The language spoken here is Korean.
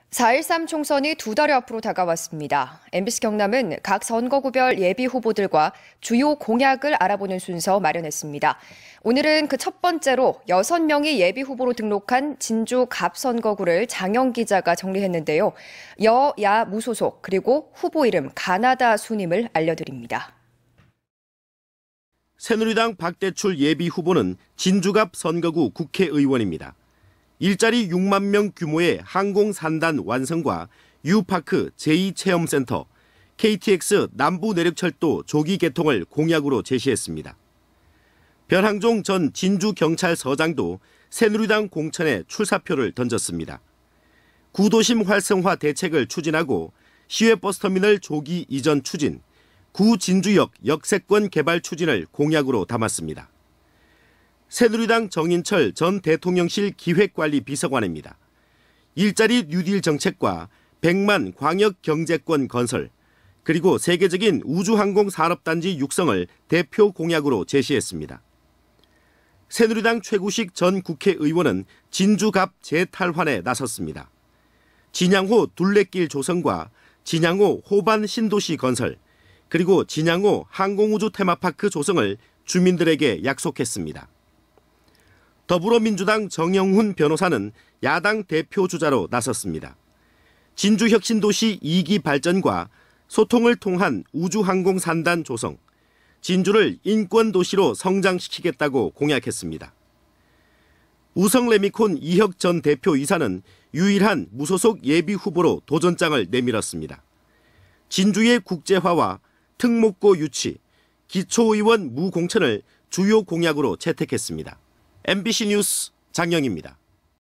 4.13 총선이 두 달여 앞으로 다가왔습니다. MBC 경남은 각 선거구별 예비 후보들과 주요 공약을 알아보는 순서 마련했습니다. 오늘은 그 첫 번째로 6명이 예비 후보로 등록한 진주 갑 선거구를 장영 기자가 정리했는데요. 여야 무소속 그리고 후보 이름 가나다 순임을 알려드립니다. 새누리당 박대출 예비 후보는 진주갑 선거구 국회의원입니다. 일자리 6만 명 규모의 항공산단 완성과 U파크 제2체험센터, KTX 남부내륙철도 조기 개통을 공약으로 제시했습니다. 변항종 전 진주경찰서장도 새누리당 공천에 출사표를 던졌습니다. 구도심 활성화 대책을 추진하고 시외버스터미널 조기 이전 추진, 구진주역 역세권 개발 추진을 공약으로 담았습니다. 새누리당 정인철 전 대통령실 기획관리비서관입니다. 일자리 뉴딜 정책과 100만 광역경제권 건설, 그리고 세계적인 우주항공산업단지 육성을 대표 공약으로 제시했습니다. 새누리당 최구식 전 국회의원은 진주갑 재탈환에 나섰습니다. 진양호 둘레길 조성과 진양호 호반 신도시 건설, 그리고 진양호 항공우주 테마파크 조성을 주민들에게 약속했습니다. 더불어민주당 정영훈 변호사는 야당 대표 주자로 나섰습니다. 진주혁신도시 2기 발전과 소통을 통한 우주항공산단 조성, 진주를 인권도시로 성장시키겠다고 공약했습니다. 우성레미콘 이혁 전 대표이사는 유일한 무소속 예비 후보로 도전장을 내밀었습니다. 진주의 국제화와 특목고 유치, 기초의원 무공천을 주요 공약으로 채택했습니다. MBC 뉴스 장영입니다.